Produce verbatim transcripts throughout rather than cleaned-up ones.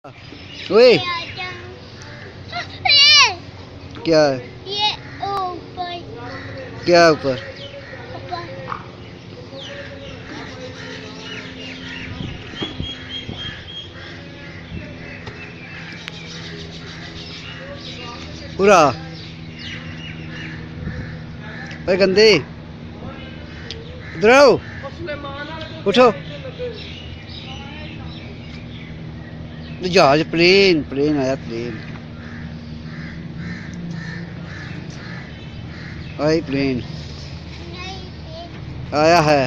ओए क्या है? ये ऊपर क्या ऊपर? पूरा ओए गंदे इधर आओ, उठो। जहाज प्लेन प्लेन आया, प्लेन आई, प्लेन आया है।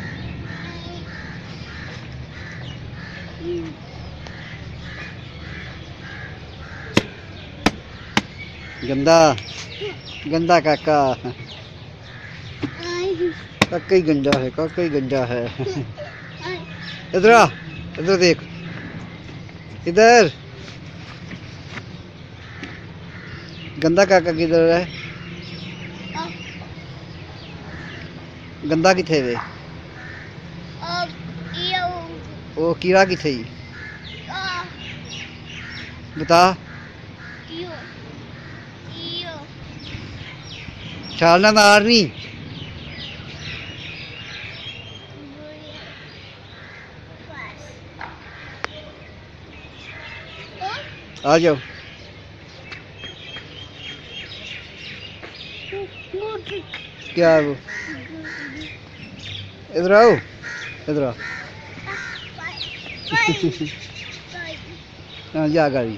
गंदा गंदा काका, काका ही गंदा है, काका ही गंदा है। इधर आ, इधर देख, इधर गंदा काका किधर है? गंदा किथे वे? ओ कीड़ा किथे? बता। छालना मारनी। आ जाओ। क्या वो? इधर आओ, इधर आओ। हाँ जा गाड़ी।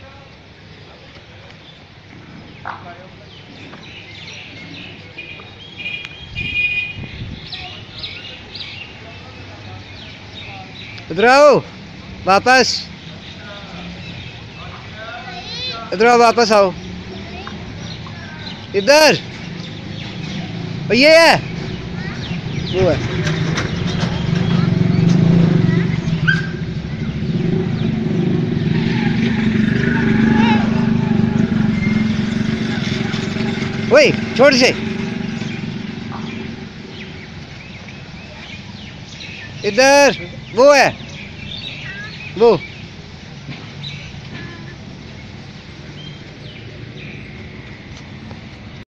इधर आओ वापस, इधर आओ वापस आओ, इधर। ये है वो है। ओए छोड़ से, इधर वो है वो।